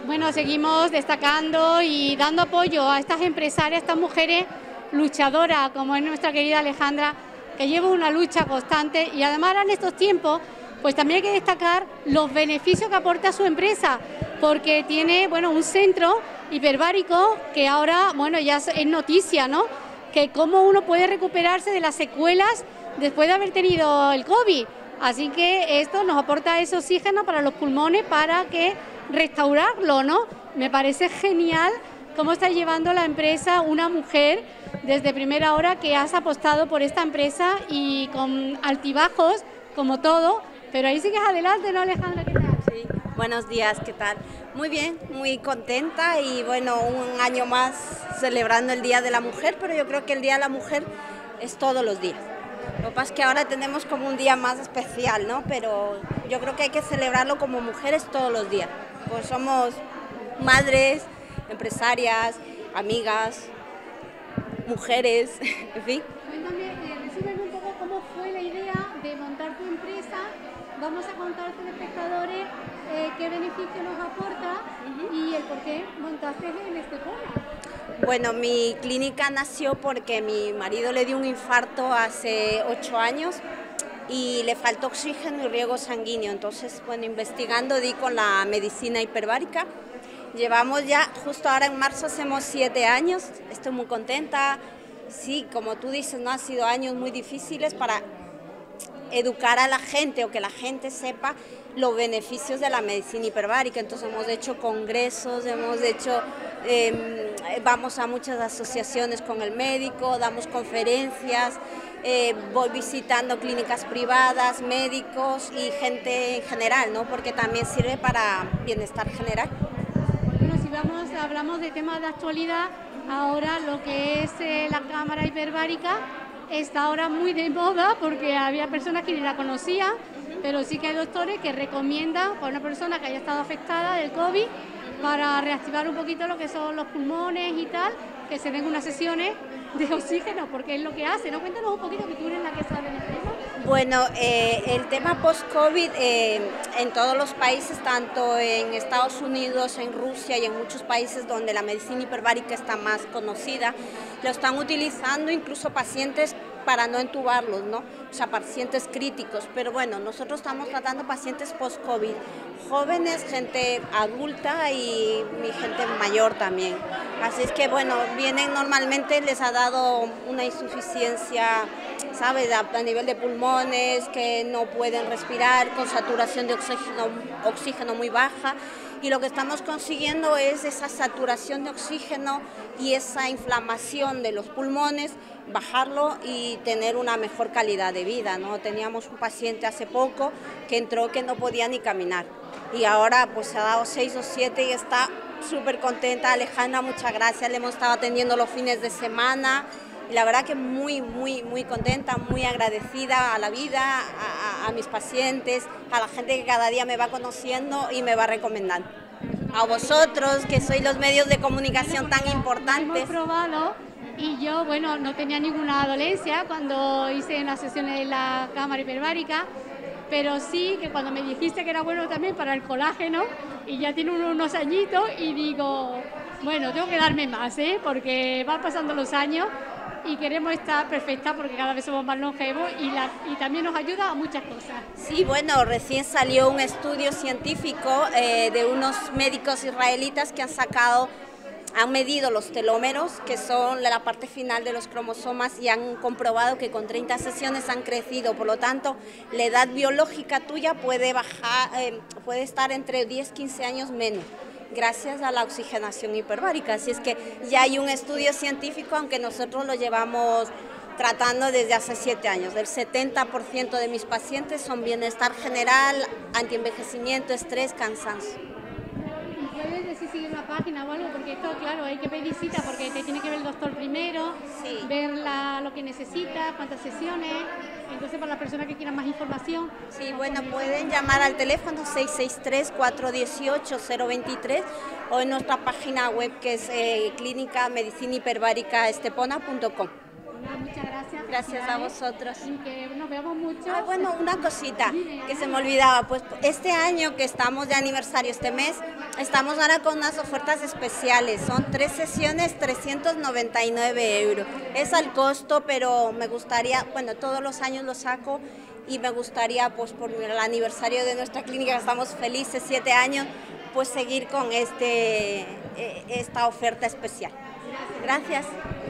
Bueno, seguimos destacando y dando apoyo a estas empresarias, a estas mujeres luchadoras, como es nuestra querida Alejandra, que lleva una lucha constante y además en estos tiempos, pues también hay que destacar los beneficios que aporta su empresa, porque tiene, bueno, un centro hiperbárico que ahora, bueno, ya es noticia, ¿no? Que cómo uno puede recuperarse de las secuelas después de haber tenido el COVID. Así que esto nos aporta ese oxígeno para los pulmones para que restaurarlo, ¿no? Me parece genial cómo está llevando la empresa una mujer desde primera hora que has apostado por esta empresa y con altibajos como todo, pero ahí sigues adelante, ¿no, Alejandra? ¿Qué tal? Sí, buenos días, ¿qué tal? Muy bien, muy contenta y bueno, un año más celebrando el Día de la Mujer, pero yo creo que el Día de la Mujer es todos los días. Lo que pasa es que ahora tenemos como un día más especial, ¿no? Pero yo creo que hay que celebrarlo como mujeres todos los días. Pues somos madres, empresarias, amigas, mujeres, en fin. Cuéntame, resúmeme un poco cómo fue la idea de montar tu empresa. Vamos a contar a los espectadores qué beneficio nos aporta y el por qué montaste en Estepona. Bueno, mi clínica nació porque mi marido le dio un infarto hace 8 años y le faltó oxígeno y riego sanguíneo. Entonces, bueno, investigando di con la medicina hiperbárica. Llevamos ya, justo ahora en marzo hacemos 7 años, estoy muy contenta. Sí, como tú dices, no han sido años muy difíciles para educar a la gente o que la gente sepa los beneficios de la medicina hiperbárica. Entonces hemos hecho congresos, vamos a muchas asociaciones con el médico, damos conferencias, voy visitando clínicas privadas, médicos y gente en general, ¿no? Porque también sirve para bienestar general. Bueno, si hablamos de temas de actualidad, ahora lo que es la cámara hiperbárica está ahora muy de moda porque había personas que ni la conocían, pero sí que hay doctores que recomiendan para una persona que haya estado afectada del COVID para reactivar un poquito lo que son los pulmones y tal, que se den unas sesiones de oxígeno, porque es lo que hace, ¿no? Cuéntanos un poquito, que tú eres la que sabe del tema. Bueno, el tema post-COVID en todos los países, tanto en Estados Unidos, en Rusia y en muchos países donde la medicina hiperbárica está más conocida, lo están utilizando incluso pacientes para no entubarlos, ¿no? O sea, pacientes críticos. Pero bueno, nosotros estamos tratando pacientes post-COVID, jóvenes, gente adulta y gente mayor también. Así es que bueno, vienen normalmente, les ha dado una insuficiencia, ¿sabes? A nivel de pulmones, que no pueden respirar, con saturación de oxígeno muy baja. Y lo que estamos consiguiendo es esa saturación de oxígeno y esa inflamación de los pulmones, bajarlo y tener una mejor calidad de vida, ¿no? Teníamos un paciente hace poco que entró que no podía ni caminar y ahora pues se ha dado 6 o 7 y está súper contenta. Alejandra, muchas gracias, le hemos estado atendiendo los fines de semana y la verdad que muy contenta, muy agradecida a la vida, a mis pacientes, a la gente que cada día me va conociendo y me va recomendando. A vosotros, que sois los medios de comunicación tan importantes. Hemos probado y yo, bueno, no tenía ninguna dolencia cuando hice las sesiones de la cámara hiperbárica, pero sí que cuando me dijiste que era bueno también para el colágeno, y ya tiene unos añitos, y digo, bueno, tengo que darme más, porque van pasando los años y queremos estar perfectas porque cada vez somos más longevos y también nos ayuda a muchas cosas. Sí, bueno, recién salió un estudio científico de unos médicos israelitas que han medido los telómeros, que son la parte final de los cromosomas, y han comprobado que con 30 sesiones han crecido. Por lo tanto, la edad biológica tuya puede bajar, puede estar entre 10 y 15 años menos, gracias a la oxigenación hiperbárica. Así es que ya hay un estudio científico, aunque nosotros lo llevamos tratando desde hace 7 años. El 70% de mis pacientes son bienestar general, antienvejecimiento, estrés, cansancio. ¿Puedes decir si una página o algo? Porque esto, claro, hay que pedir cita porque te tiene que ver el doctor primero, sí, ver lo que necesita, cuántas sesiones. Entonces, para las personas que quieran más información. Sí, bueno, pueden llamar al teléfono 663-418-023 o en nuestra página web que es clínica medicina hiperbárica estepona.com. Muchas gracias. Gracias a vosotros. Y que nos veamos mucho. Bueno, una cosita que se me olvidaba, pues este año que estamos de aniversario, este mes, estamos ahora con unas ofertas especiales. Son 3 sesiones, 399 euros. Es al costo, pero me gustaría, bueno, todos los años lo saco y me gustaría, pues por el aniversario de nuestra clínica, estamos felices, 7 años, pues seguir con esta oferta especial. Gracias.